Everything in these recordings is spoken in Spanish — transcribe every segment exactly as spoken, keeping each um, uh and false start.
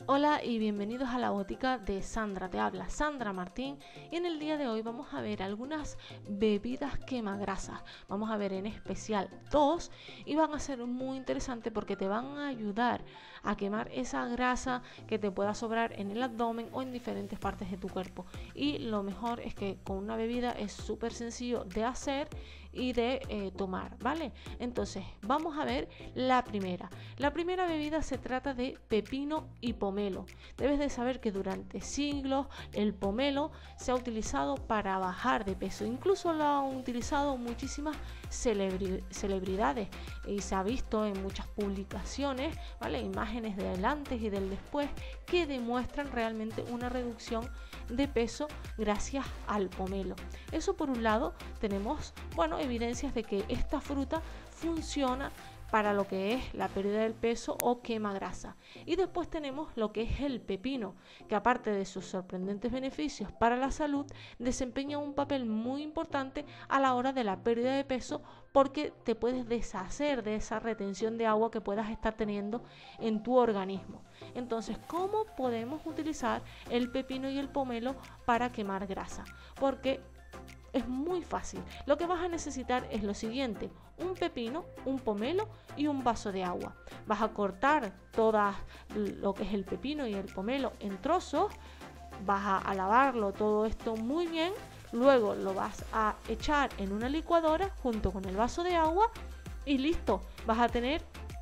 Hola y bienvenidos a la botica de Sandra. Te habla Sandra Martín y en el día de hoy vamos a ver algunas bebidas quemagrasas. Vamos a ver en especial dos y van a ser muy interesantes porque te van a ayudar a quemar esa grasa que te pueda sobrar en el abdomen o en diferentes partes de tu cuerpo. Y lo mejor es que con una bebida es súper sencillo de hacer y de eh, tomar, ¿vale? Entonces vamos a ver la primera. La primera bebida se trata de pepino y pomelo. Debes de saber que durante siglos el pomelo se ha utilizado para bajar de peso. Incluso lo han utilizado muchísimas celebri celebridades y se ha visto en muchas publicaciones, ¿vale? Imágenes del antes y del después que demuestran realmente una reducción de peso gracias al pomelo. Eso por un lado. Tenemos, bueno, evidencias de que esta fruta funciona para lo que es la pérdida del peso o quema grasa. Y después tenemos lo que es el pepino, que aparte de sus sorprendentes beneficios para la salud, desempeña un papel muy importante a la hora de la pérdida de peso porque te puedes deshacer de esa retención de agua que puedas estar teniendo en tu organismo. Entonces, ¿cómo podemos utilizar el pepino y el pomelo para quemar grasa? Porque es muy fácil. Lo que vas a necesitar es lo siguiente: un pepino, un pomelo y un vaso de agua. Vas a cortar todo lo que es el pepino y el pomelo en trozos, vas a, a lavarlo todo esto muy bien, luego lo vas a echar en una licuadora junto con el vaso de agua y listo, vas a tener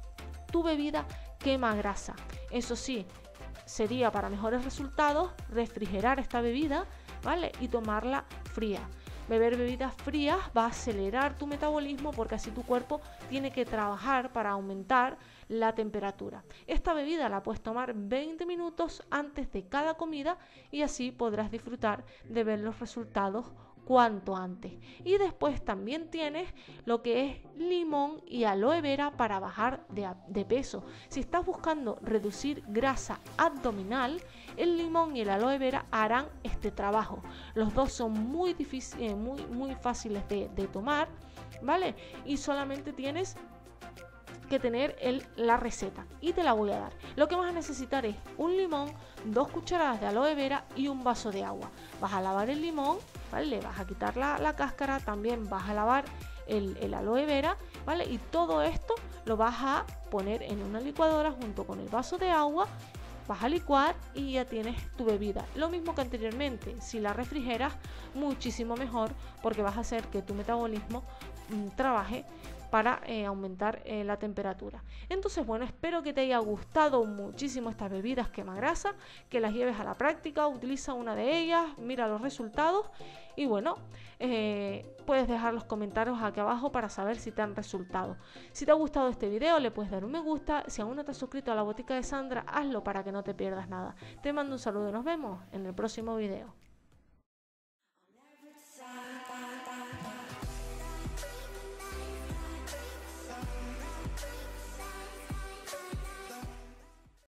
tu bebida quema grasa. Eso sí, sería para mejores resultados refrigerar esta bebida, ¿vale? Y tomarla fría. Beber bebidas frías va a acelerar tu metabolismo porque así tu cuerpo tiene que trabajar para aumentar la temperatura. Esta bebida la puedes tomar veinte minutos antes de cada comida y así podrás disfrutar de ver los resultados cuanto antes. Y después también tienes lo que es limón y aloe vera para bajar de, de peso. Si estás buscando reducir grasa abdominal, el limón y el aloe vera harán este trabajo. Los dos son muy difíciles, muy, muy fáciles de, de tomar, ¿vale? Y solamente tienes que tener el, la receta y te la voy a dar. Lo que vas a necesitar es un limón, dos cucharadas de aloe vera y un vaso de agua. Vas a lavar el limón, ¿vale? Le vas a quitar la, la cáscara, también vas a lavar el, el aloe vera, ¿vale? Y todo esto lo vas a poner en una licuadora junto con el vaso de agua. Vas a licuar y ya tienes tu bebida. Lo mismo que anteriormente, si la refrigeras, muchísimo mejor porque vas a hacer que tu metabolismo mmm, trabaje para eh, aumentar eh, la temperatura. Entonces, bueno, espero que te haya gustado muchísimo estas bebidas quemagrasa, que las lleves a la práctica, utiliza una de ellas, mira los resultados y bueno, eh, puedes dejar los comentarios aquí abajo para saber si te han resultado. Si te ha gustado este video, le puedes dar un me gusta. Si aún no te has suscrito a la botica de Sandra, hazlo para que no te pierdas nada. Te mando un saludo y nos vemos en el próximo video.